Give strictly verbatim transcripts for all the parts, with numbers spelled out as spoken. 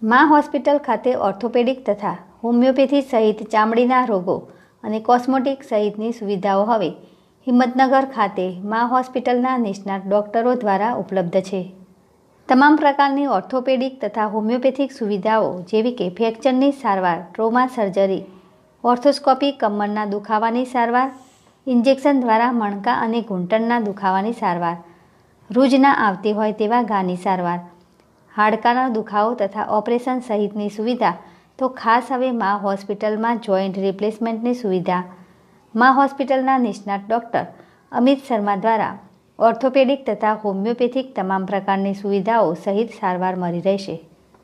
મા હોસ્પિટલ ખાતે ઓર્થોપેડિક તથા હોમિયોપેથી સહિત ચામડીના રોગો અને કોસ્મેટિક સહિતની સુવિધાઓ હવે હિંમતનગર ખાતે મા હોસ્પિટલના નિષ્ણાત ડોક્ટરો દ્વારા ઉપલબ્ધ છે. તમામ પ્રકારની ઓર્થોપેડિક તથા હોમિયોપેથિક સુવિધાઓ જેવી કે ફ્રેક્ચરની સારવાર, ટ્રોમા સર્જરી, ઓર્થોસ્કોપી, કમરના દુખાવાની સારવાર, ઇન્જેક્શન દ્વારા મણકા અને ઘૂંટણના દુખાવાની સારવાર, રૂજ ના આવતી હોય તેવા ઘાની સારવાર, હાડકાનો દુખાવો તથા ઓપરેશન સહિતની સુવિધા તો ખાસ હવે મા હોસ્પિટલમાં જોઈન્ટ રિપ્લેસમેન્ટની સુવિધા મા હોસ્પિટલના નિષ્ણાત ડૉક્ટર અમિત શર્મા દ્વારા ઓર્થોપેડિક તથા હોમિયોપેથિક તમામ પ્રકારની સુવિધાઓ સહિત સારવાર મળી રહેશે.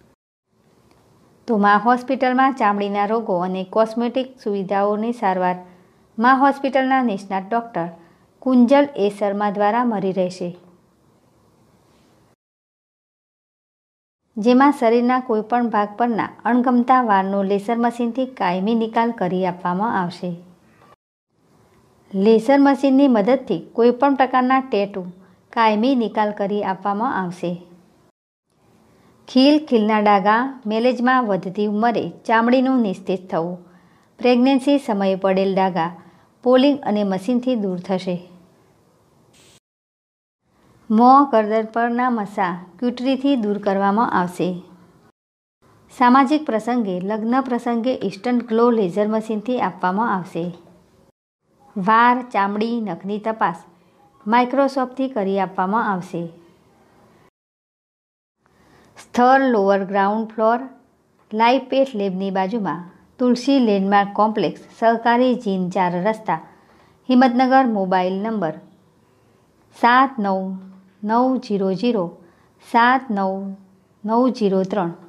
તો મા હોસ્પિટલમાં ચામડીના રોગો અને કોસ્મેટિક સુવિધાઓની સારવાર મા હોસ્પિટલના નિષ્ણાત ડૉક્ટર કુંજલ એ શર્મા દ્વારા મળી રહેશે. જેમાં શરીરના કોઈપણ ભાગ પરના અણગમતા વાળનો લેસર મશીનથી કાયમી નિકાલ કરી આપવામાં આવશે. લેસર મશીનની મદદથી કોઈપણ પ્રકારના ટેટુ કાયમી નિકાલ કરી આપવામાં આવશે. ખીલ, ખીલના ડાઘા, મેલેજમાં વધતી ઉંમરે ચામડીનું નિસ્તેજ થવું, પ્રેગ્નન્સી સમયે પડેલ ડાઘા પોલિંગ અને મશીનથી દૂર થશે. મોં, ગરદન પરના મસા ક્યુટરીથી દૂર કરવામાં આવશે. સામાજિક પ્રસંગે, લગ્ન પ્રસંગે ઇન્સ્ટન્ટ ગ્લો લેઝર મશીનથી આપવામાં આવશે. વાળ, ચામડી, નખની તપાસ માઇક્રોસ્કોપથી કરી આપવામાં આવશે. સ્થળ lower ground floor, live path લેબની બાજુમાં, તુલસી લેન્ડમાર્ક કોમ્પ્લેક્સ, સહકારી જીન ચાર રસ્તા, હિંમતનગર. મોબાઈલ નંબર સાત નવ નવ જીરો જીરો સાત નવ નવ જીરો ત્રણ.